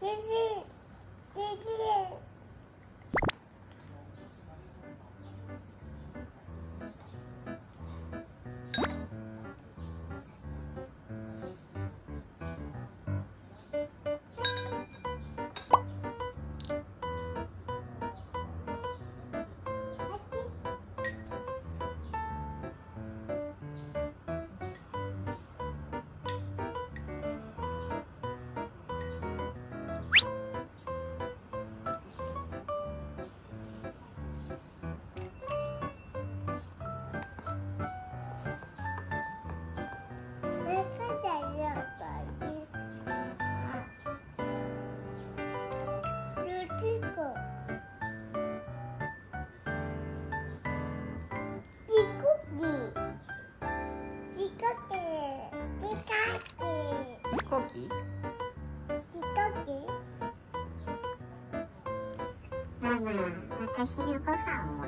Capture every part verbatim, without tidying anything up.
飛行機？ ママ、私のご飯は？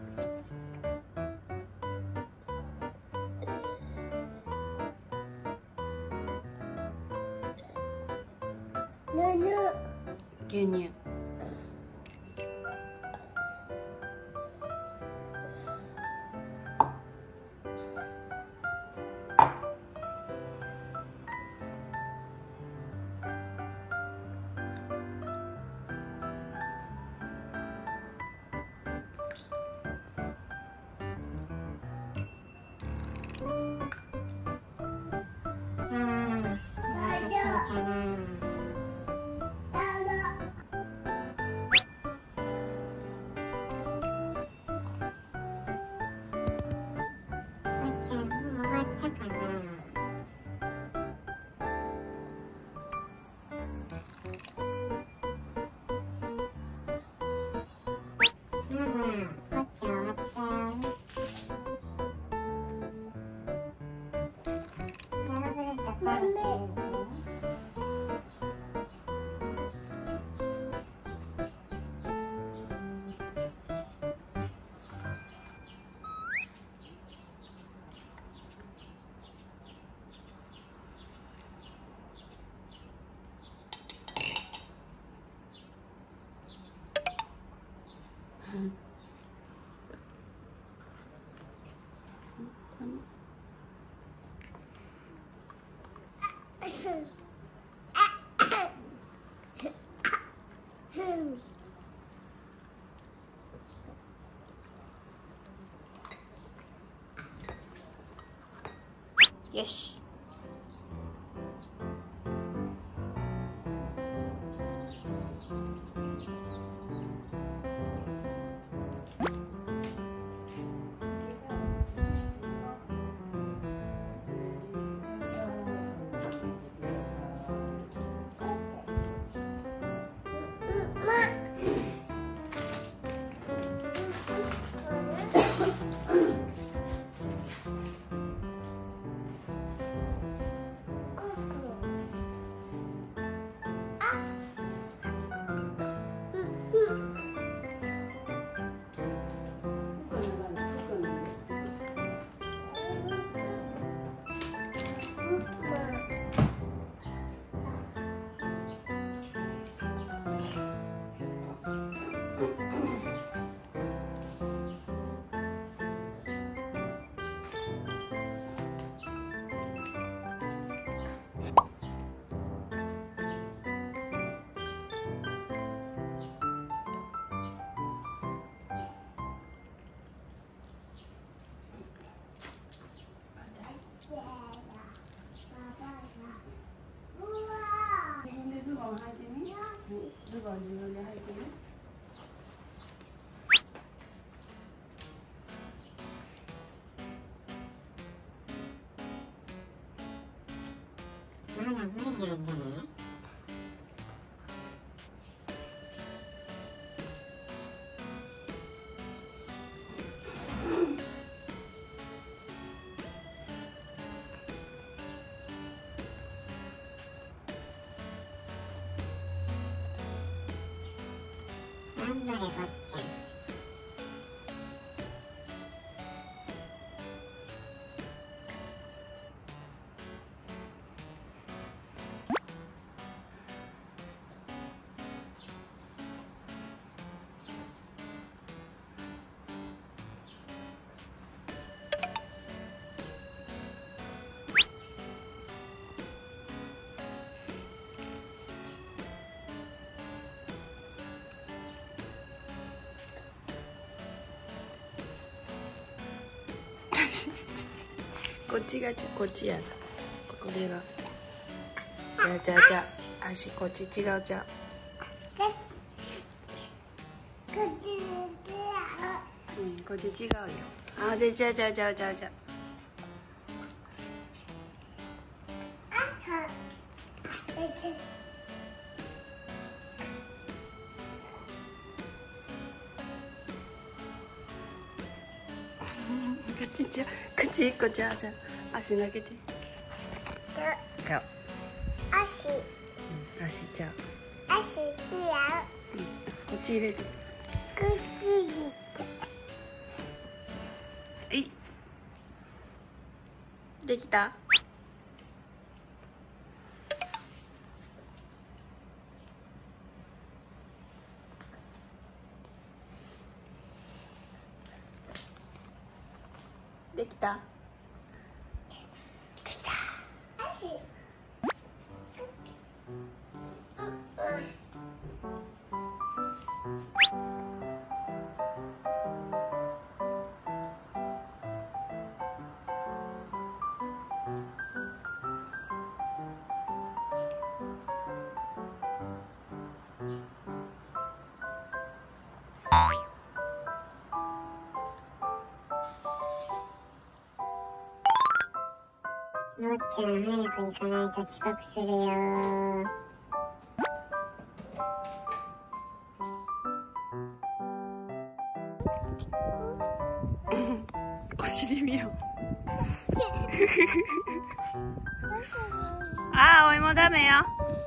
牛乳。よし。ズボン自分で履いてね。 まだ無理なんじゃない？頑張れ、ぼっちゃん。 こっちがじゃこっちやな。これがじゃあじゃあじゃあ足こっち違うじゃこっちうん、こっち違うよ。あ、じゃじゃじゃじゃじゃじゃ口じゃ口一個じゃあじゃあ足投げて。じゃあ足うん足じゃあ、 足違う。 うん、こっち入れて。 こっちにえいできた。できた。 足のっちゃん早く行かないと遅刻するよ。 お尻見よう。ああ、お芋ダメよ。